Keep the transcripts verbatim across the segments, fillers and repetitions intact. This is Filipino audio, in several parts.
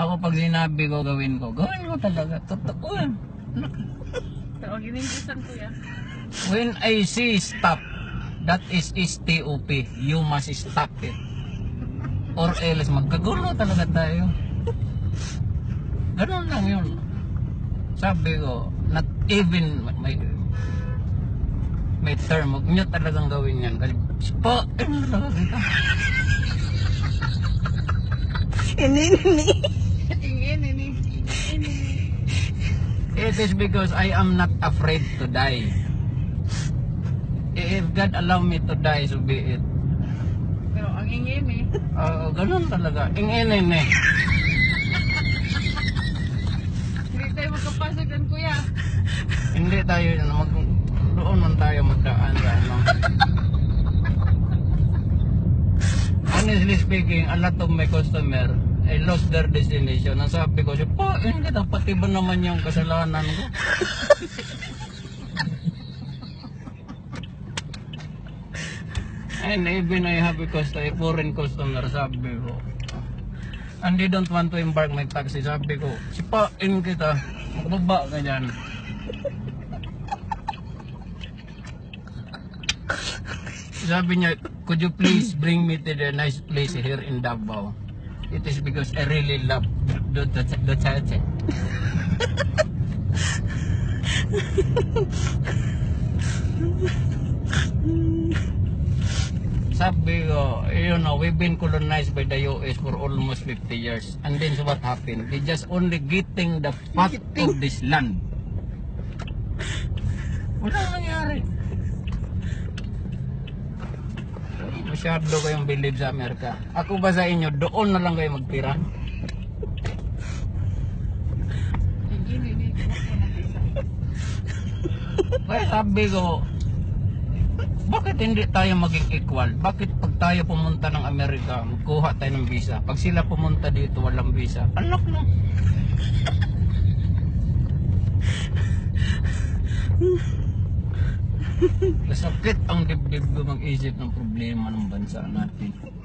Ako pag sinabi ko gawin ko, gawin ko talaga. Totoo yan. Pero giningisan ko yan. When I say stop, that is S T O P. You must stop it. Or else magkagulo talaga tayo. Ganun lang yun. Sabi ko, not even may may term, huwag nyo talagang gawin yan. Kasi pa, ano talaga kita? Ini, ini. Ingin, ini. Ini. It is because I am not afraid to die. If God allow me to die, so be it. Pero ang ingin eh. Uh, ganun talaga. Inginin eh. Hindi tayo magkapasok yan, kuya. Hindi tayo, mag, doon man tayo magdaan. Ano. Honestly speaking, a lot of my customer, I lost their destination. Ang sabi ko, pa, hindi dapat iba naman yung kasalanan ko. And even I have a customer, a foreign customer, sabi ko, and they don't want to embark my taxi. Sabi ko, sipain kita, magbaba ka dyan. Sabi niya, could you please bring me to the nice place here in Davao? It is because I really love Duterte. Sabi ko, you know, we've been colonized by the U S for almost fifty years. And then so what happened? They just only getting the fat of this land. Wala nangyari. Masyado kayong believe sa Amerika. Ako ba sa inyo, doon na lang kayo magtira? Ingin, ini. Kaya sabi ko, bakit hindi tayo maging equal? Bakit pag tayo pumunta ng Amerika, kuha tayo ng visa? Pag sila pumunta dito, walang visa. Alok na. Kasakit ang dibdib ko mag-isip ng problema ng bansa natin.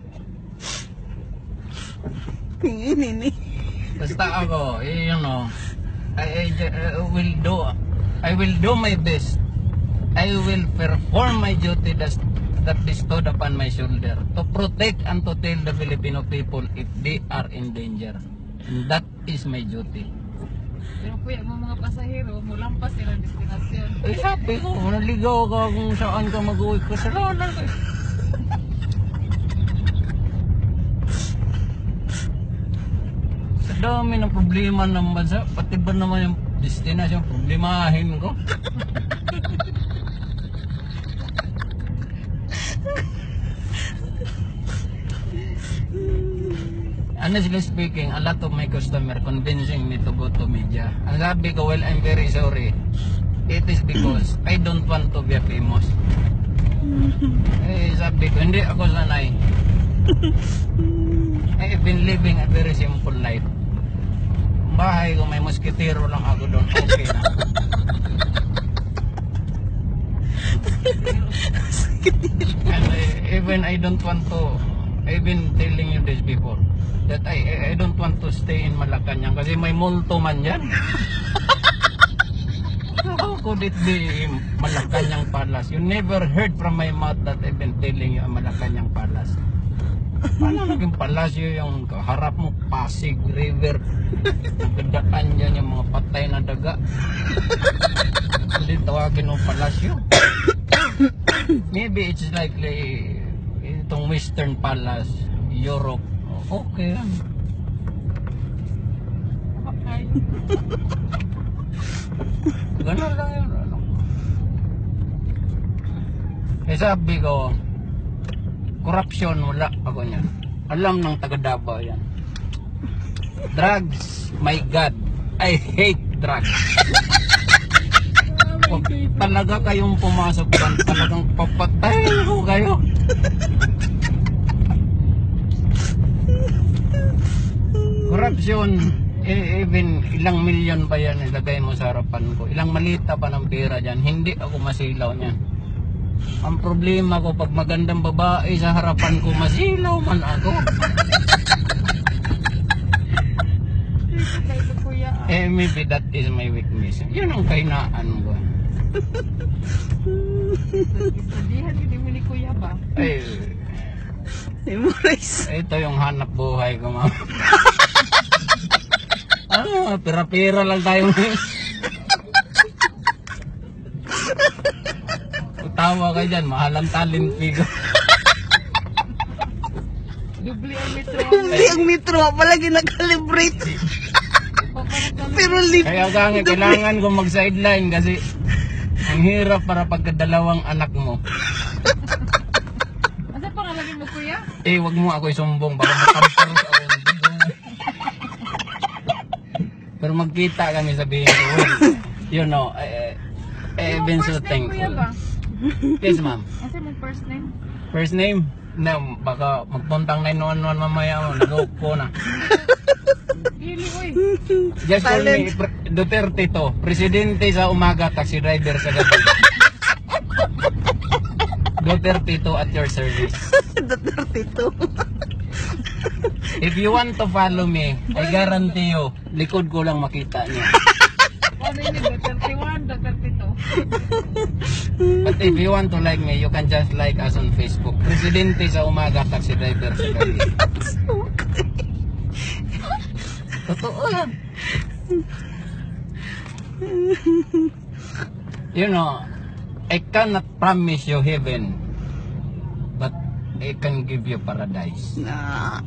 Ingin, ini. Basta ako, eh, you know, I, I, I will do, I will do my best. I will perform my duty that, that bestowed upon my shoulder to protect and to tell the Filipino people if they are in danger. And that is my duty. Pero kuya, mga mga pasahero, mulampas nila ang destinasyon. Eh sabi ko, naligaw ka kung saan ka mag-uwi. Kasalanan ka. Sa dami ng problema ng bansa, pati ba naman yung destinasyon, problemahin ko. Honestly speaking, a lot of my customer convincing me to go to media. Ang sabi ko, well, I'm very sorry. It is because I don't want to be famous. Eh, sabi ko, hindi ako sanay. I've been living a very simple life. Bahay ko, may moskitero lang ako doon. Okay na. And uh, even I don't want to, I've been telling you this before, that I I don't want to stay in Malacanang kasi may multo man yan. How could it be Malacanang Palace? You never heard from my mouth that I've been telling you a Malacanang Palace. Paano naging palasyo yung harap mo, Pasig River, nagdaan dyan yung mga patay na daga. Hindi tawagin mo palasyo. Maybe it's likely itong Western Palace, Europe. Okay lang. Okay. Ganun lang yun. Ano. Eh sabi ko, corruption, wala ako niyan. Alam ng taga Davao yan. Drugs, my God, I hate drugs. Kung talaga kayong pumasok doon, talagang papatay ko kayo. Corruption, eh, even ilang milyon ba yan ilagay mo sa harapan ko, ilang malita pa ng pera dyan, hindi ako masilaw niyan. Ang problema ko, pag magandang babae sa harapan ko, masilaw man ako. Eh, maybe that is my weakness. Yun ang kahinaan ko. Studihan, hindi mo ni kuya ba? Ay, Memorize. ito yung hanap buhay ko, ma'am. Ah, pira-pira lang tayo. Tawa ka dyan, mahal ang talent fee ko. Dubli ang metro. Hindi ang metro palagi nag-calibrate. Pero libre. Kaya ka nga, kailangan ko mag-sideline kasi ang hirap para pagkadalawang anak mo. Asa pangalan mo kuya? Eh, wag mo ako isumbong, baka matampar ako. Pero magkita kami, sabihin ko, "Uy, you know, eh, eh, been so thankful." Kuya ba? Yes, ma'am. Asa mo first name? First name? Na, baka magpuntang nine one one mamaya mo, nag-hook ko na. Pili oy. Just call me Talent. Pre- Duterte to. Presidente sa umaga, taxi driver sa gabi. Duterte to at your service. Duterte to. If you want to follow me, I guarantee you, likod ko lang makita niya. Ano yun? thirty-one, thirty-two. But if you want to like me, you can just like us on Facebook. Presidente sa umaga, taxi driver sa gabi. Totoo yan. You know, I cannot promise you heaven, but I can give you paradise. Na.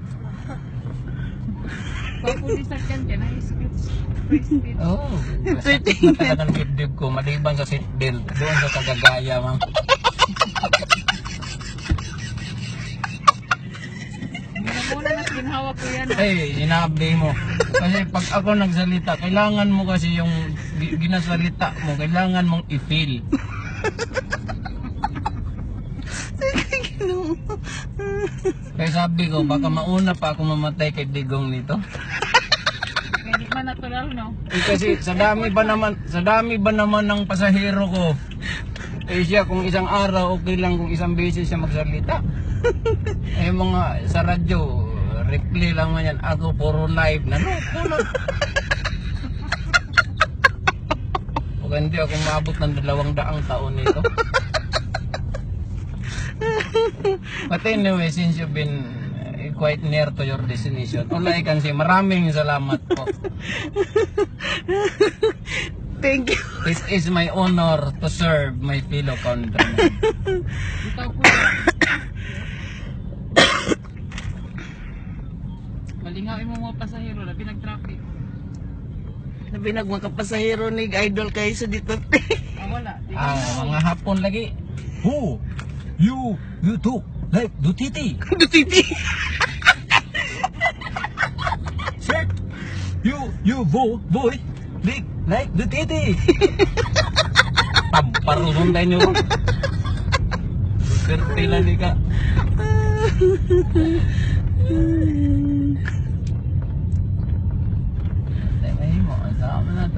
Papulisan kan dyan, ay speech. Free speech. Oh, masakit na talagang dibdib ko, maliban sa seatbelt, doon sa kagagaya, ma'am. Hindi na muna na ginhawa ko yan. ah. Ay, sinabi mo. Kasi pag ako nagsalita, kailangan mo kasi yung gi- ginasalita mo, kailangan mong i-feel. Kaya sabi ko, baka mauna pa ako mamatay kay Digong nito. Kaya di man natural, no? Eh, kasi sa dami ba naman, sa dami ba naman ng pasahero ko, eh siya kung isang araw, okay lang kung isang beses siya magsalita. Eh mga sa radyo, replay lang man yan, ako puro live na, no, puro. Huwag hindi ako maabot ng dalawang daang taon nito. But anyway, since you've been uh, quite near to your destination, all I can say, maraming salamat po. Thank you. It is my honor to serve my fellow countrymen. Ikaw kuya. Malingawin mo mga pasahero, labi nag-traffic. Sabi nag mga kapasahero ni idol kayo sa dito. Ah, wala. Di ka Ah, na- mga hapon lagi. Who? You, you too, like Dutiti. Dutiti. Sir, you, you bo, boy, like, like Dutiti. Pamparuson tayo nyo. Duterte lali ka. Tayo mo, ang sama na to.